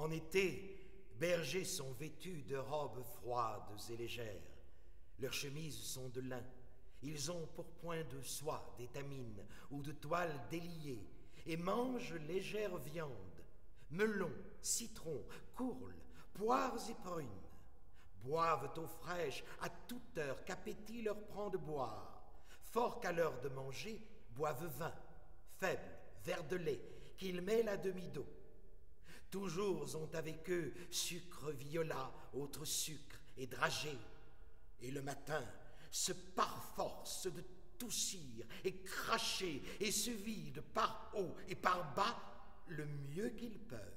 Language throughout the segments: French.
En été, bergers sont vêtus de robes froides et légères. Leurs chemises sont de lin. Ils ont pour point de soie d'étamine ou de toile déliée et mangent légère viande, melons, citrons, courles, poires et prunes. Boivent eau fraîche à toute heure qu'appétit leur prend de boire. Fort qu'à l'heure de manger, boivent vin, faible, verre de lait, qu'ils mêlent à demi-d'eau. Toujours ont avec eux sucre violat, autres sucre et dragées. Et le matin, se parforcent de toussir et cracher et se vident par haut et par bas le mieux qu'ils peuvent.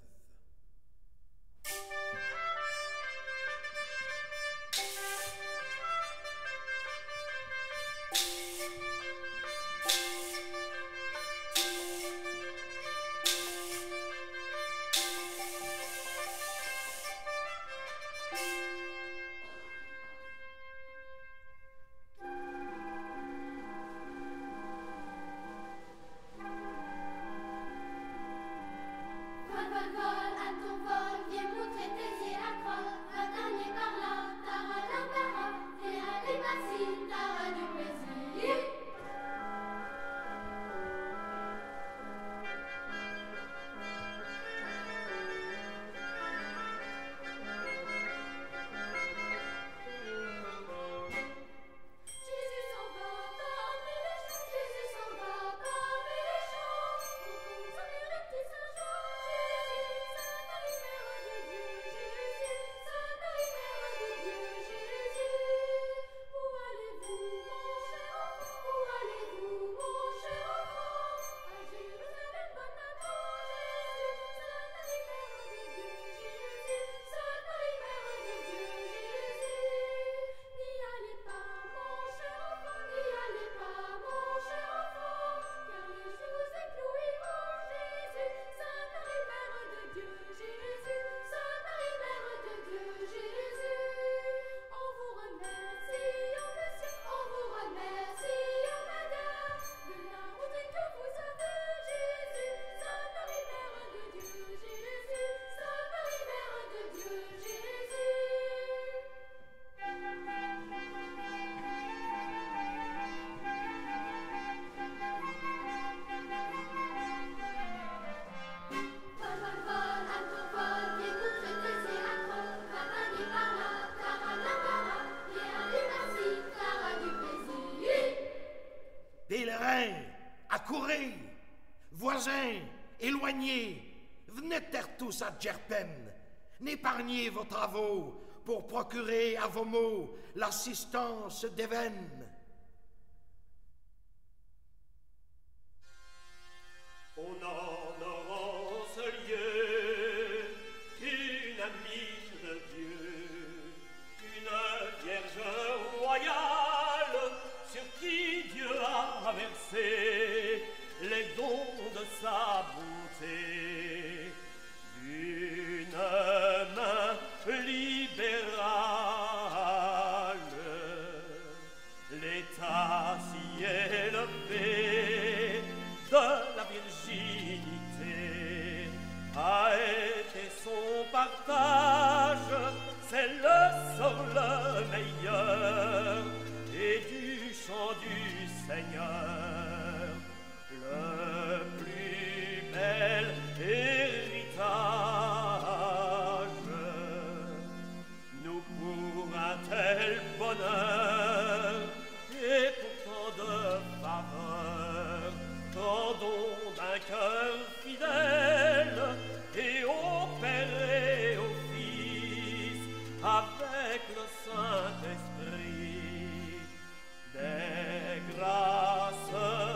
Pèlerins, accourez, voisins, éloignés, venez terre tous à Djerpen, n'épargnez vos travaux pour procurer à vos maux l'assistance d'Éven. On honorant ce lieu qu'une amie de Dieu, une vierge royale sur qui Dieu a versé les dons de sa bonté, d'une main libérale, l'état si élevé de la virginité a été son partage, c'est le sort le meilleur et du chant du Seigneur le plus bel héritage. Nous pour un tel bonheur et pour tant de faveur, tendons d'un cœur fidèle et au Père et au Fils avec le Saint-Esprit des grâces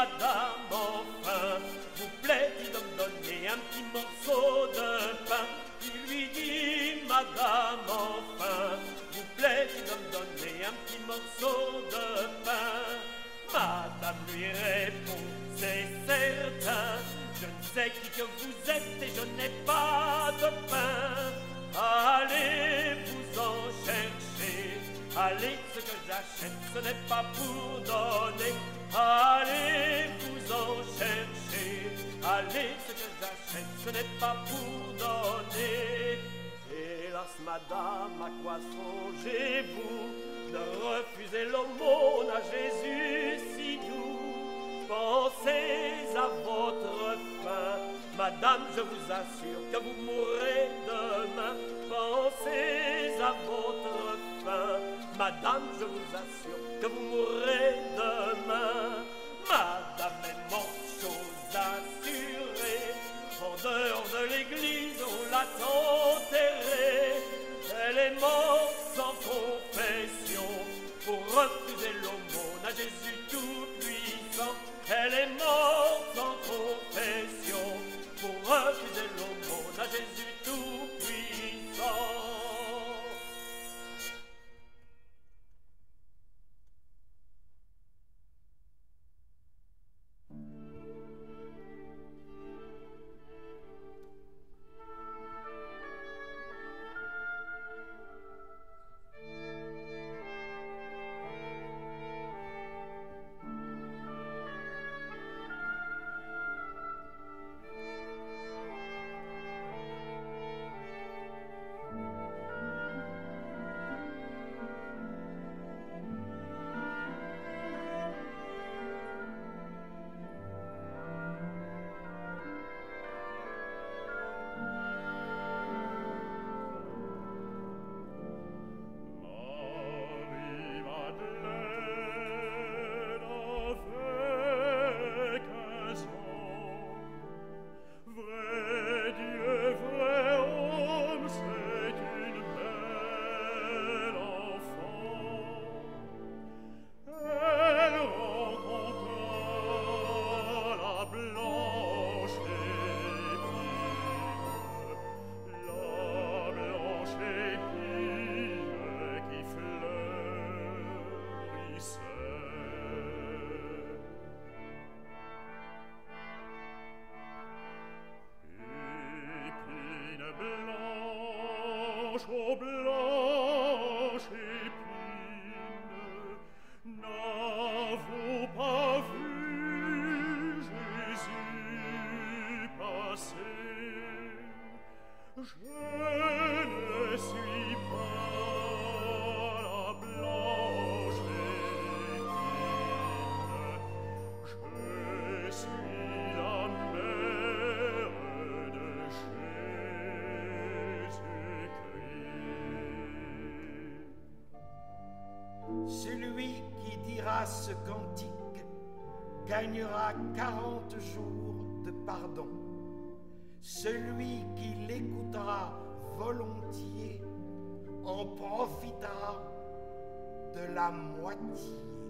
madame, enfin, vous plaît-il de me donner un petit morceau de pain? Il lui dit, madame, enfin, vous plaît-il de me donner un petit morceau de pain? Madame lui répond, c'est certain, je ne sais qui que vous êtes et je n'ai pas de pain. Allez vous en chercher, allez, ce que j'achète, ce n'est pas pour donner. Allez vous en chercher, allez, ce que j'achète, ce n'est pas pour donner. Hélas, madame, à quoi songez-vous de refuser l'aumône à Jésus si doux? Pensez à votre fin, madame, je vous assure que vous mourrez demain. Pensez à votre fin, madame, je vous assure que vous mourrez demain. Madame est morte, chose assurée, en dehors de l'église on l'a enterrée. Elle est morte sans confession pour refuser l'aumône à Jésus tout-puissant. Elle est morte sans confession pour refuser l'aumône à Jésus tout-puissant. Ô blanche épine, n'avons pas vu Jésus passer? Je ne suis pas la blanche épine, je suis la mère de Jésus. Celui qui dira ce cantique gagnera 40 jours de pardon. Celui qui l'écoutera volontiers en profitera de la moitié.